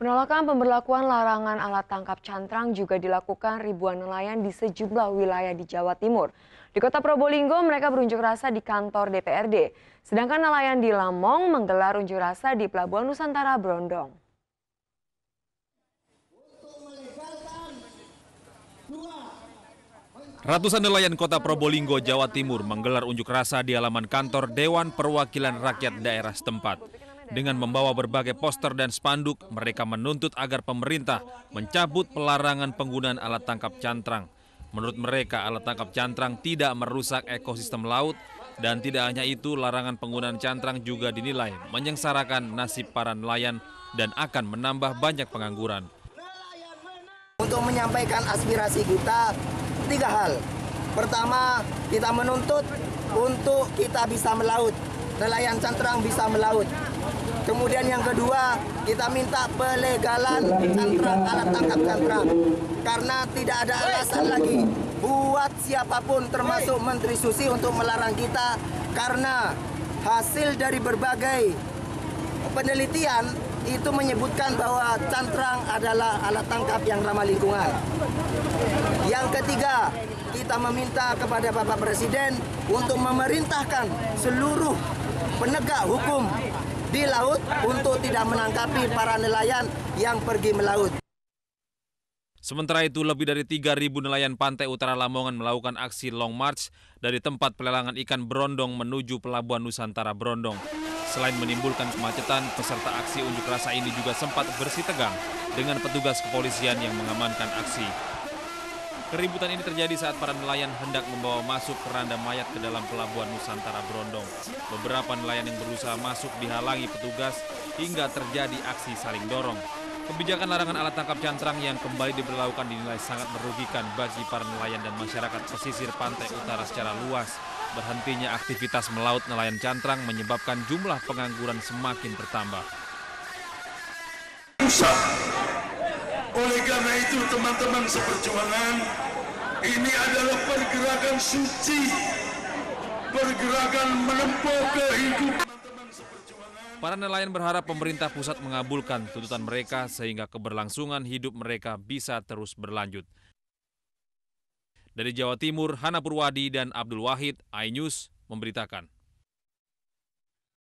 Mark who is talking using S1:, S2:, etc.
S1: Penolakan pemberlakuan larangan alat tangkap cantrang juga dilakukan ribuan nelayan di sejumlah wilayah di Jawa Timur. Di Kota Probolinggo, mereka berunjuk rasa di kantor DPRD. Sedangkan nelayan di Lamong menggelar unjuk rasa di Pelabuhan Nusantara Brondong.
S2: Ratusan nelayan Kota Probolinggo, Jawa Timur menggelar unjuk rasa di halaman kantor Dewan Perwakilan Rakyat daerah setempat. Dengan membawa berbagai poster dan spanduk, mereka menuntut agar pemerintah mencabut pelarangan penggunaan alat tangkap cantrang. Menurut mereka, alat tangkap cantrang tidak merusak ekosistem laut, dan tidak hanya itu, larangan penggunaan cantrang juga dinilai menyengsarakan nasib para nelayan dan akan menambah banyak pengangguran.
S3: Untuk menyampaikan aspirasi kita, 3 hal. Pertama, kita menuntut untuk kita bisa melaut, nelayan cantrang bisa melaut. Kemudian yang kedua, kita minta pelegalan cantrang, alat tangkap cantrang. Karena tidak ada alasan lagi buat siapapun termasuk Menteri Susi untuk melarang kita. Karena hasil dari berbagai penelitian itu menyebutkan bahwa cantrang adalah alat tangkap yang ramah lingkungan. Yang ketiga, kita meminta kepada Bapak Presiden untuk memerintahkan seluruh penegak hukum di laut untuk tidak menangkapi para nelayan yang pergi melaut.
S2: Sementara itu, lebih dari 3.000 nelayan pantai utara Lamongan melakukan aksi Long March dari tempat pelelangan ikan Brondong menuju Pelabuhan Nusantara Brondong. Selain menimbulkan kemacetan, peserta aksi unjuk rasa ini juga sempat bersitegang dengan petugas kepolisian yang mengamankan aksi. Keributan ini terjadi saat para nelayan hendak membawa masuk keranda mayat ke dalam Pelabuhan Nusantara Brondong. Beberapa nelayan yang berusaha masuk dihalangi petugas hingga terjadi aksi saling dorong. Kebijakan larangan alat tangkap cantrang yang kembali diberlakukan dinilai sangat merugikan bagi para nelayan dan masyarakat pesisir pantai utara secara luas. Berhentinya aktivitas melaut nelayan cantrang menyebabkan jumlah pengangguran semakin bertambah.
S4: Oleh karena itu teman-teman seperjuangan, ini adalah pergerakan suci, pergerakan menempuh kehidupan.
S2: Para nelayan berharap pemerintah pusat mengabulkan tuntutan mereka sehingga keberlangsungan hidup mereka bisa terus berlanjut. Dari Jawa Timur, Hana Purwadi dan Abdul Wahid, iNews memberitakan.